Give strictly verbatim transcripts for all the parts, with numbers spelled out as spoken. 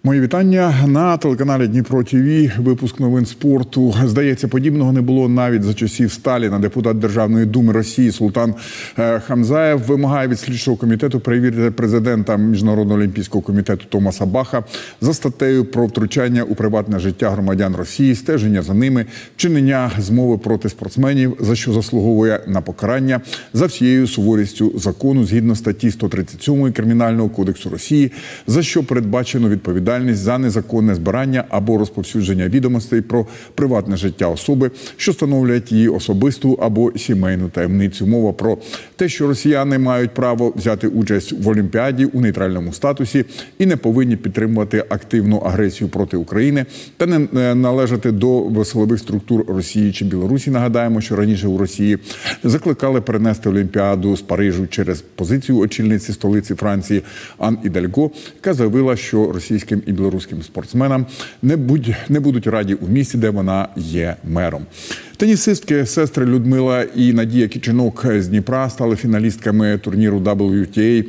Мої вітання на телеканалі Дніпро ТВ. Випуск новин спорту. Здається, подібного не було навіть за часів Сталіна. Депутат Державної думи Росії Султан Хамзаєв вимагає від слідчого комітету перевірити президента Міжнародного олімпійського комітету Томаса Баха за статтею про втручання у приватне життя громадян Росії, стеження за ними, вчинення змови проти спортсменів, за що заслуговує на покарання за всією суворістю закону згідно статті сто тридцять сьомої Кримінального кодексу Росії, за що передбачено відповідальність за незаконне збирання або розповсюдження відомостей про приватне життя особи, що становлять її особисту або сімейну таємницю. Мова про те, що росіяни мають право взяти участь в Олімпіаді у нейтральному статусі і не повинні підтримувати активну агресію проти України та не належати до силових структур Росії чи Білорусі. Нагадаємо, що раніше у Росії закликали перенести Олімпіаду з Парижу через позицію очільниці столиці Франції Ан Ідальго, яка заявила, що російським і білоруським спортсменам не, будь, не будуть раді у місті, де вона є мером. Тенісистки сестри Людмила і Надія Кіченок з Дніпра стали фіналістками турніру дабл ю ті ей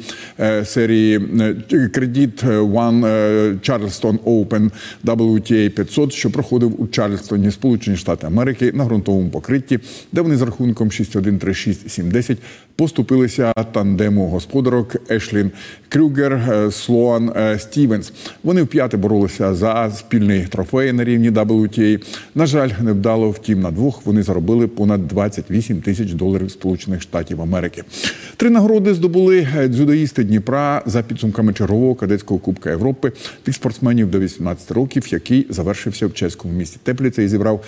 серії Credit One Charleston Open дабл ю ті ей п'ятсот, що проходив у Чарльстоні, Сполучені Штати Америки, на ґрунтовому покритті, де вони з рахунком шість один, три шість, сім десять поступилися тандему господарок Ешлін Крюгер, Слоан Стівенс. Вони вп'яте боролися за спільний трофей на рівні дабл ю ті ей. На жаль, невдало, втім, на двох вони заробили понад двадцять вісім тисяч доларів Сполучених Штатів Америки. Три нагороди здобули дзюдоїсти Дніпра за підсумками чергового кадетського Кубка Європи від спортсменів до вісімнадцяти років, який завершився в чеському місті Тепліце і зібрав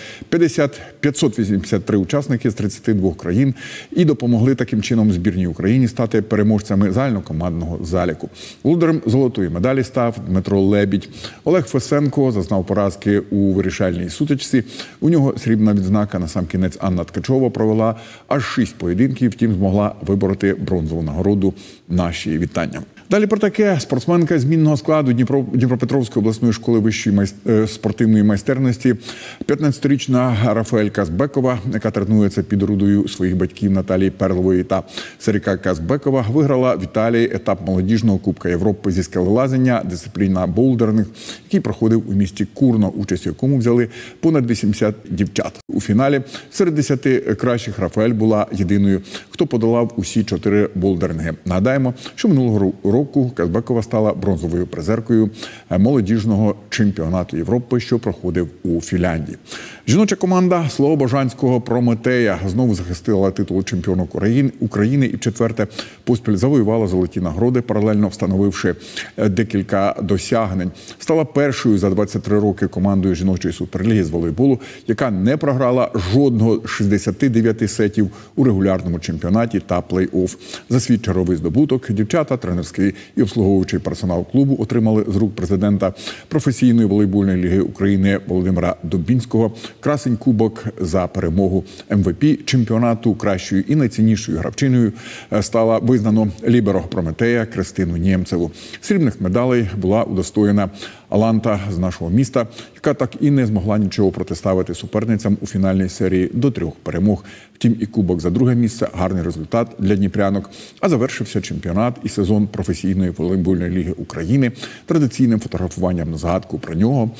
п'ятсот вісімдесят три учасники з тридцяти двох країн і допомогли таким чином збірній Україні стати переможцями загальнокомандного заліку. Володарем золотої медалі став Дмитро Лебідь. Олег Фесенко зазнав поразки у вирішальній сутичці. У нього срібна відзнака. Насамкінець Анна Ткачова провела аж шість поєдинків, втім змогла вибороти бронзову нагороду. Наші вітання. Далі про таке. Спортсменка змінного складу Дніпро, Дніпропетровської обласної школи вищої майст... спортивної майстерності, п'ятнадцятирічна Рафаель Казбекова, яка тренується під орудою своїх батьків Наталії Перлової та Саріка Казбекова, виграла в Італії етап молодіжного Кубка Європи зі скелелазання, дисципліна боулдерних, який проходив у місті Курно, участь у якому взяли понад вісімдесят дівчат. У фіналі серед десяти кращих Рафаель була єдиною, хто подолав усі чотири боулдеринги. Нагадаємо, що минулого року Казбекова стала бронзовою призеркою молодіжного чемпіонату Європи, що проходив у Фінляндії. Жіноча команда Слобожанського Прометея знову захистила титул чемпіона України і вчетверте поспіль завоювала золоті нагороди, паралельно встановивши декілька досягнень. Стала першою за двадцять три роки командою жіночої суперліги з волейболу, яка не програла жодного з шістдесяти дев'яти сетів у регулярному чемпіонаті та плей-офф. За свій черговий здобуток дівчата, тренерський і обслуговуючий персонал клубу отримали з рук президента професійної волейбольної ліги України Володимира Дубінського красень кубок за перемогу. ем ве пі чемпіонату кращою і найціннішою гравчиною стала визнано ліберо Прометея Кристину Нємцеву. Срібних медалей була удостоєна Аланта з нашого міста, яка так і не змогла нічого протиставити суперницям у фінальній серії до трьох перемог. Втім, і кубок за друге місце – гарний результат для дніпрянок. А завершився чемпіонат і сезон професійної волейбольної ліги України традиційним фотографуванням на згадку про нього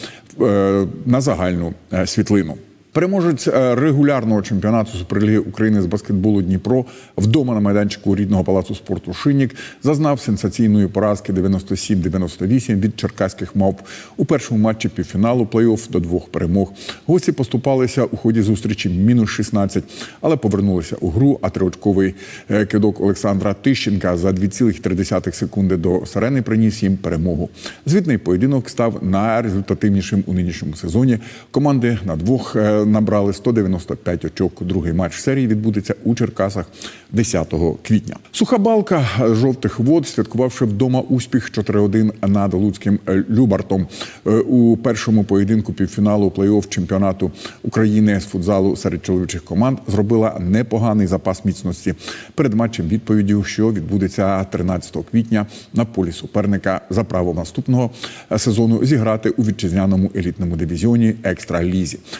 на загальну світлину. Переможець регулярного чемпіонату Суперліги України з баскетболу Дніпро вдома на майданчику рідного палацу спорту «Шинник» зазнав сенсаційної поразки дев'яносто сім дев'яносто вісім від черкаських мавп у першому матчі півфіналу плей-офф до двох перемог. Гості поступалися у ході зустрічі мінус шістнадцять, але повернулися у гру, а триочковий кидок Олександра Тищенка за дві цілих три десятих секунди до сирени приніс їм перемогу. Звітний поєдинок став найрезультативнішим у нинішньому сезоні. Команди на двох набрали сто дев'яносто п'ять очок. Другий матч серії відбудеться у Черкасах десятого квітня. Суха Балка жовтих вод, святкувавши вдома успіх чотири один над Луцьким Любартом. У першому поєдинку півфіналу плей-офф чемпіонату України з футзалу серед чоловічих команд зробила непоганий запас міцності перед матчем відповіддю, що відбудеться тринадцятого квітня на полі суперника за право наступного сезону зіграти у вітчизняному елітному дивізіоні Екстра-лізі. Вже на другий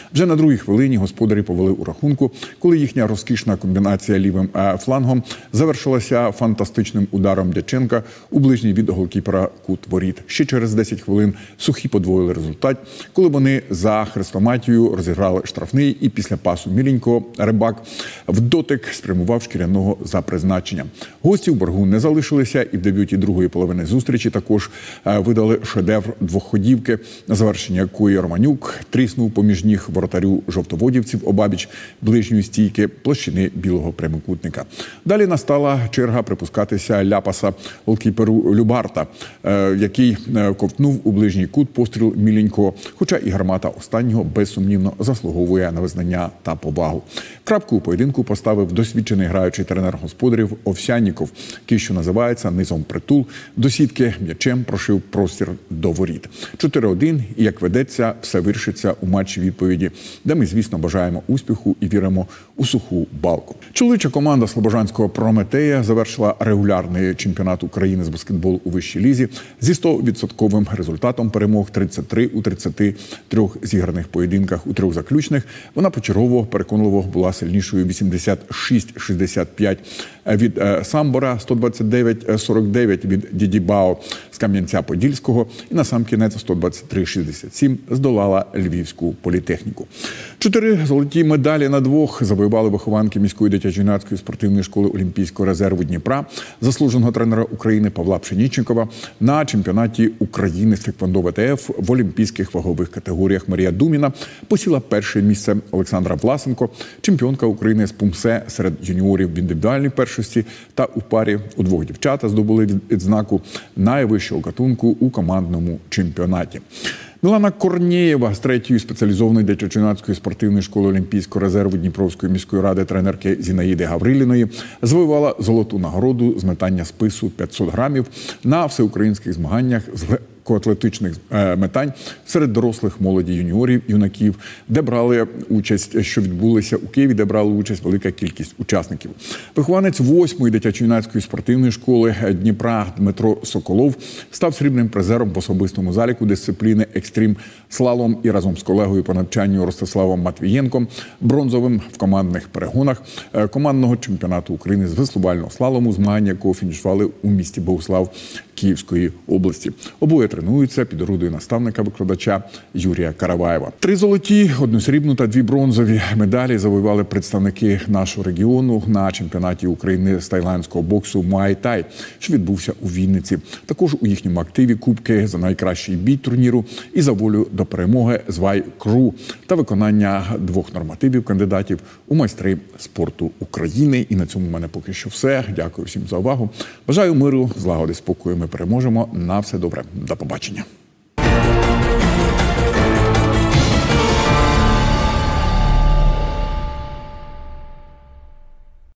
другій хвилині господарі повели у рахунку, коли їхня розкішна комбінація лівим флангом завершилася фантастичним ударом Дяченка у ближній від голкіпера кут воріт. Ще через десять хвилин сухі подвоїли результат, коли вони за хрестоматією розіграли штрафний і після пасу міленького Рибак в дотик спрямував Шкіряного за призначенням. Гості в боргу не залишилися і в дебюті другої половини зустрічі також видали шедевр двохходівки, на завершення якої Романюк тріснув поміж ніг воротарю жовтоводівців обабіч ближньої стійки площини білого прямокутника. Далі настала черга припускатися ляпаса голкіперу Любарта, який ковтнув у ближній кут постріл міленького, хоча і гармата останнього безсумнівно заслуговує на визнання та повагу. Крапку у поєдинку поставив досвідчений граючий тренер господарів Овсянніков, який, що називається, низом притул до сітки м'ячем прошив простір до воріт. чотири один, і, як ведеться, все вирішиться у матчі відповіді, де ми, звісно, бажаємо успіху і віримо у суху балку. Чоловіча команда слобожанського «Прометея» завершила регулярний чемпіонат України з баскетболу у вищій лізі зі сто відсотковим результатом перемог тридцять три у тридцяти трьох зіграних поєдинках. У трьох заключних вона почергово переконливо була сильнішою вісімдесят шість шістдесят п'ять від Самбора, сто двадцять дев'ять сорок дев'ять від Дідібао з Кам'янця-Подільського і насамкінець сто двадцять три шістдесят сім здолала Львівську політехніку. Чотири золоті медалі на двох завоювали вихованки міської дитячо-юнацької спортивної школи Олімпійського резерву Дніпра, заслуженого тренера України Павла Пшенічникова на чемпіонаті України з тхеквондо ВТФ в олімпійських вагових категоріях. Марія Думіна посіла перше місце. Олександра Власенко, чемпіонка України з пумсе серед юніорів в індивідуальній першості та у парі у двох дівчата здобули відзнаку найвищого гатунку у командному чемпіонаті. Мілана Корнієва з третьої спеціалізованої дитячо-юнацької спортивної школи Олімпійського резерву Дніпровської міської ради тренерки Зінаїди Гавриліної завоювала золоту нагороду з метання спису п'ятсот грамів на всеукраїнських змаганнях з легкоатлетичних метань серед дорослих, молоді, юніорів, юнаків, де брали участь, що відбулися у Києві, де брали участь велика кількість учасників. Вихованець восьмої дитячо-юнацької спортивної школи Дніпра Дмитро Соколов став срібним призером в особистому заліку дисципліни екстрім слалом і разом з колегою по навчанню Ростиславом Матвієнком бронзовим в командних перегонах командного чемпіонату України з веслувального слалому, змагання якого фінішували у місті Богуслав Київської області. Обоє тренуються під орудою наставника-викладача Юрія Караваєва. Три золоті, одну срібну та дві бронзові медалі завоювали представники нашого регіону на чемпіонаті України з тайландського боксу Муай-Тай, що відбувся у Вінниці. Також у їхньому активі кубки за найкращий бій турніру і за волю до перемоги з Вай-Кру та виконання двох нормативів кандидатів у майстри спорту України. І на цьому в мене поки що все. Дякую всім за увагу. Бажаю миру, злагоди, спокою. Ми переможемо. На все добре. До побачення.